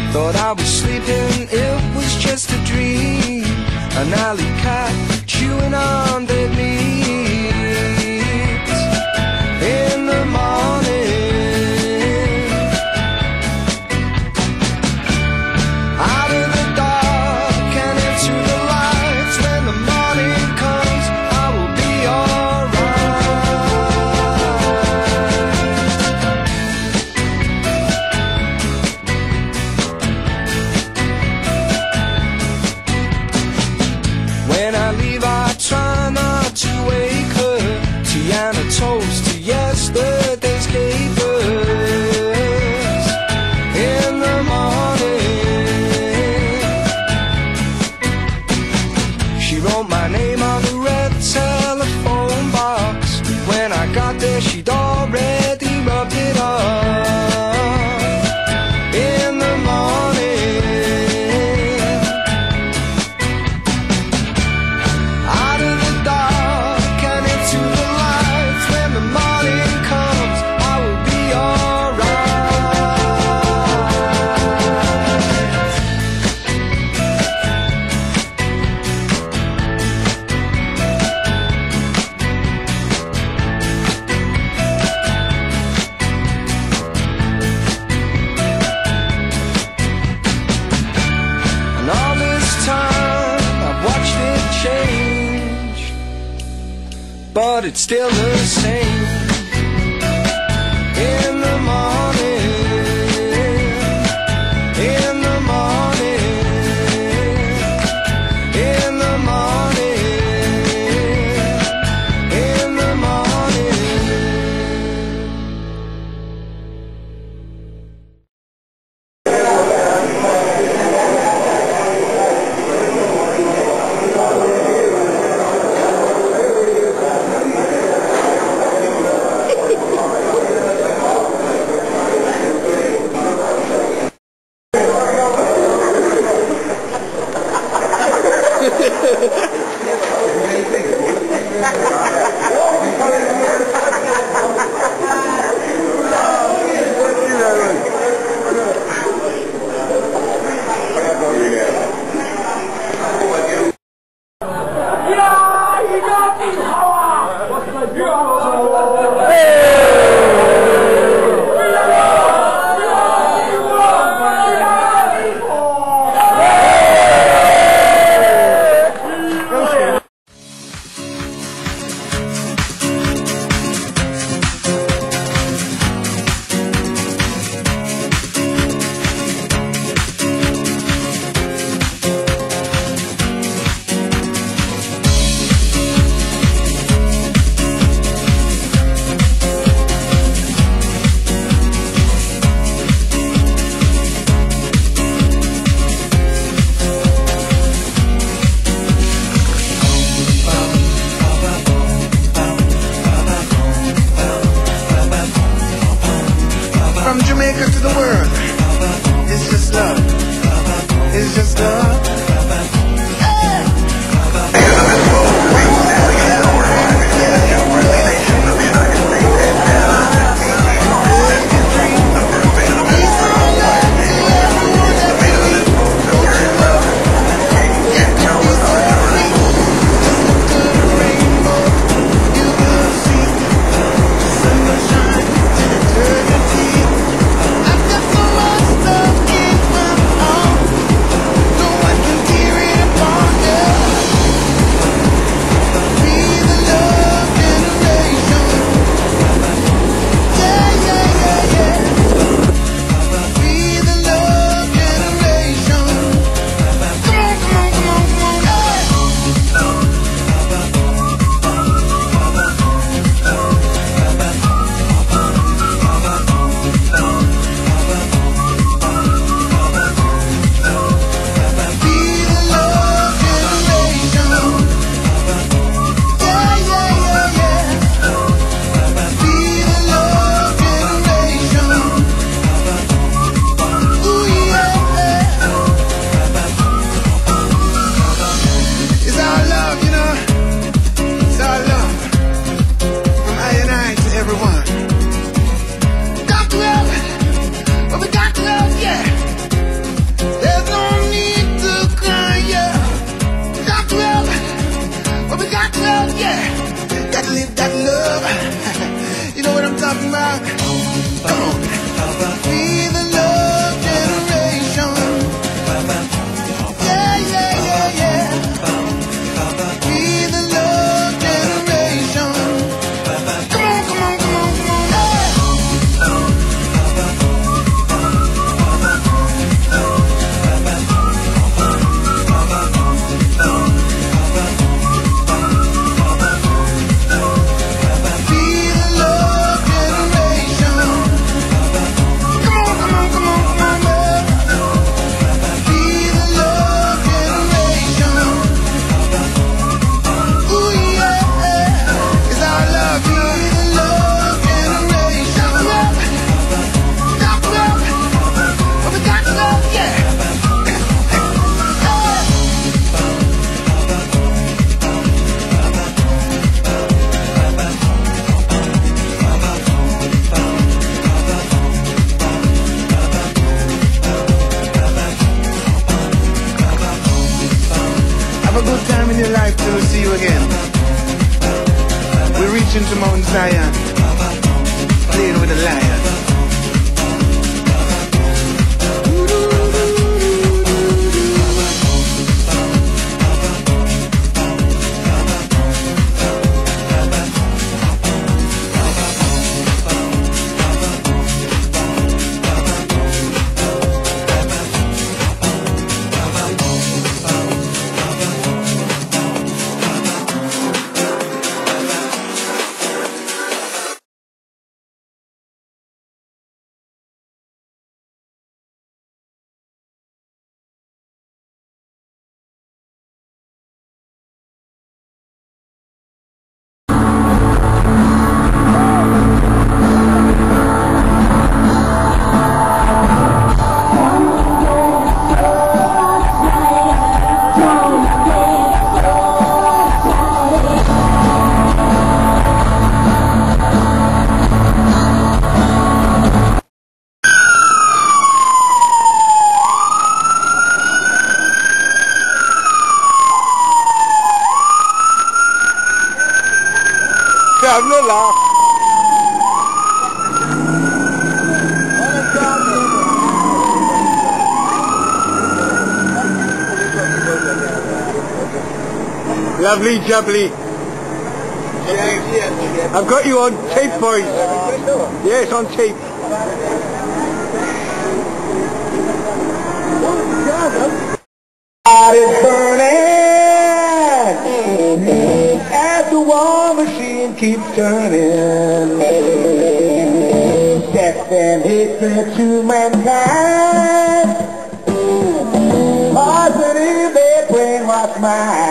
Thought I was sleeping, it was just a dream. An alley cat chewing on dead meat. In the morning, out of the dark and into the lights. When the morning comes, I will be alright. When I leave, I try not to wake her. Tiana toast to yesterday's capers. In the morning, she wrote my name on the red telephone box. When I got there, she'd already rubbed it off. In the morning, out of the dark and into the lights. When the morning comes, I will be And all this time I've watched it change, but it's still the same. In the morning, in the morning, in the morning, in the morning. life to see you again. We're reaching to Mount Zion, playing with the lion. Lovely jubbly. I've got you on tape, boys. Yes, on tape. God is burning as the war machine keeps turning. Death and hatred to mankind. Positive, they brainwash mind.